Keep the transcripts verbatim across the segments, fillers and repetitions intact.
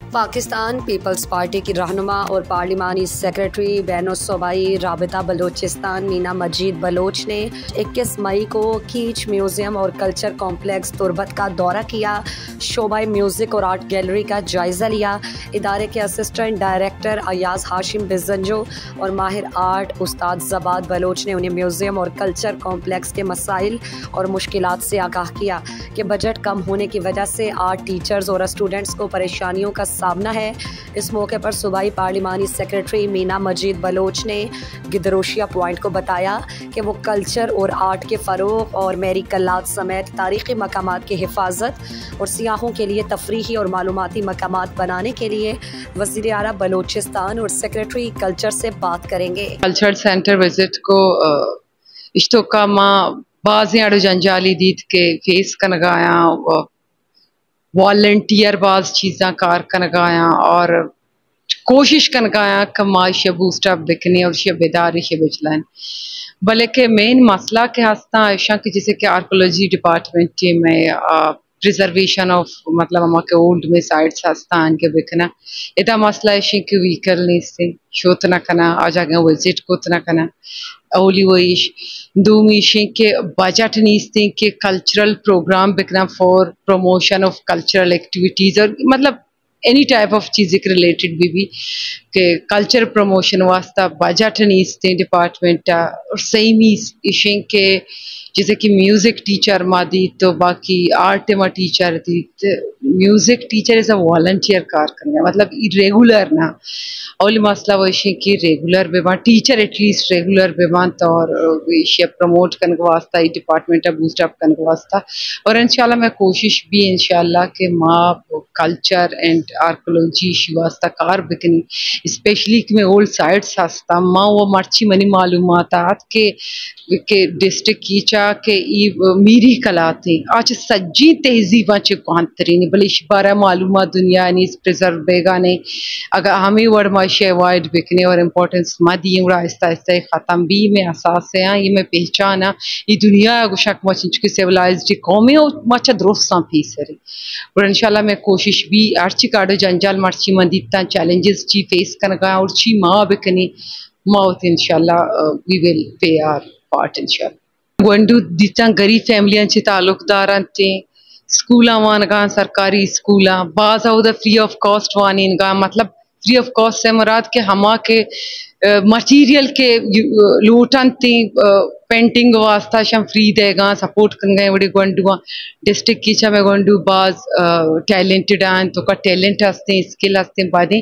Pakistan peoples party की रहनुमा और पार्लिमानी सेक्रेटरी बैनुल-सूबाई राबिता बलोचिस्तान मीना मजीद बलोच ने इक्कीस मई को कीच म्यूजियम और कल्चर कॉम्प्लेक्स तुर्बत का दौरा किया। शोबा म्यूजिक और आर्ट गैलरी का जायजा लिया। इदारे के असिस्टेंट डायरेक्टर अयाज हाशिम बिजंजो और माहिर आर्ट उस्ताद जबाद बलोच ने उन्हें म्यूजियम और कल्चर कॉम्प्लेक्स के मसाइल और मुश्किलात से आगाह किया कि बजट कम होने की वजह से आर्ट टीचर्स और स्टूडेंट्स को परेशानियों का सामना है। इस मौके पर सूबाई पार्लिमानी सेक्रेटरी मीना मजीद बलोच ने गिदरोशिया पॉइंट को बताया कि वो कल्चर और आर्ट के फ़रोग़ और मेरी कल्लात समेत तारीख़ी मकामात की हिफाजत और सियाहों के लिए तफरीही और मालूमाती मकामात बनाने के लिए वज़ीर आला बलोचिस्तान और सेक्रेटरी कल्चर से बात करेंगे। कल्चर सेंटर विजिट को इश्तो का माँ बाज़ आड़ो जंजाली दीद के फेस का नगाया वॉलंटियर बाज चीज़ां कार का नगाया और कोशिश का नगाया कमाई शे बूस्टअप बिकने और शे बेदारी शे बिचलान भले के मेन मसला के हस्ता ऐशा कि जैसे कि आर्कोलॉजी डिपार्टमेंट में प्रिजर्वेशन ऑफ मतलब हमारे के ओल्ड में साइट्स हस्तान के बिकना इतना मसला ऐसे कि व्हीकल नहीं से शोत ना करना आ जाएगा विजिट को ना करना ओली वहीश दो मिशन के बजट नीस्ते के कल्चरल प्रोग्राम बिकना for promotion of cultural activities और मतलब एनी टाइप ऑफ चीज़ें के रिलेटेड भी भी के कल्चर प्रमोशन वास्ता बजट नीस्ते डिपार्टमेंट और सही मी इशें के जैसे कि म्यूजिक टीचर मादी तो बाकी आर्ट में टीचर थी music teacher is a volunteer कार करना मतलब रेगुलर ना और मसला वैसे कि रेगुलर बेमान टीचर एटलीस्ट रेगुलर बेमान तो और ये प्रमोट करने के वास्ता ये डिपार्टमेंट बूस्ट अप करने के वास्ता और इंशाल्लाह मैं कोशिश भी इंशाल्लाह के माँ कल्चर एंड आर्कोलॉजी वास्ता कार बिकनी स्पेशली कि मैं ओल्ड साइट्स हस्ता माँ वो मर्ची मनी मालूमात के के डिस्ट्रिक्ट की चा के ई मीरी कला थी आज सज्जी तहजीब चे कांतरीन भले बारह मालूम दुनिया नी प्रिजर्व बेगा ने अगर हमें वर्ड माशे अवॉइड बिकने और इम्पोर्टेंस मा दिए उड़ा आहिस्ता आहिस्ता ख़त्म भी में एहसास है ये मैं पहचाना ये दुनिया गुशक मच चुकी सिविलाइज्ड कौमें और मचा दुरुस्त फीस है और इंशाल्लाह मैं कोशिश भी अर्ची काडो जंजाल मर्ची मंदिता चैलेंजेस ची फेस करना और ची माँ बिकनी माउथ इंशाल्लाह we will pay our part इंशाल्लाह गोंडू दिता गरीब फैमिलियां चे ताल्लुकदारां ते स्कूला वान गा सरकारी स्कूला बाज आउदा फ्री ऑफ कॉस्ट वान इनगा मतलब फ्री ऑफ कॉस्ट से मुराद के हमा के मटीरियल के लूटन ते पेंटिंग वास्ता शम फ्री देगा सपोर्ट कंगे बड़े गोंडुआ डिस्ट्रिक्ट की चा में गोंडू बाज टैलेंटेड आन तो का टैलेंट हस्ते स्किल हस्ते बादे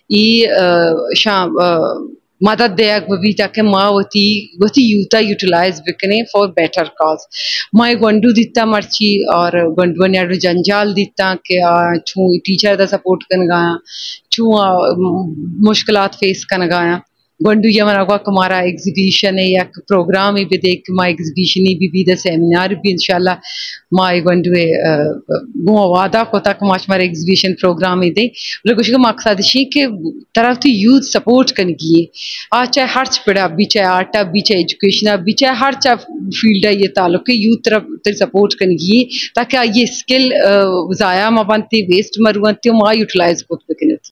ये शाम मदद दिया भी ताकि माँ वती वती यूता यूटिलाइज बिकने फॉर बेटर कॉज माँ गंडू दिता मर्ची और गंडुआ ने जंजाल दिता के छू टीचर दा सपोर्ट कर गाया छू मुश्किलात फेस कर गाया गंडू ये मना हमारा एग्जीबिशन है या प्रोग्राम ही भी देख माँ एग्जीबिशन ही भी भी द सेमिनार भी इंशाल्लाह माँ गंडू गो वादा को तक माच मारे एग्जीबिशन प्रोग्राम ही दे लोग कुछ का मकसद है कि तरफ तो यूथ सपोर्ट करने की आज चाहे हर पड़ा भी चाहे आर्ट भी चाहे एजुकेशन भी चाहे हर चाहे फील्ड है ये ताल्लुक के यूथ तरफ सपोर्ट करने की ताकि ये स्किल ज़ाया माँ बनती वेस्ट मरुआती माँ यूटिलाइज खुद पे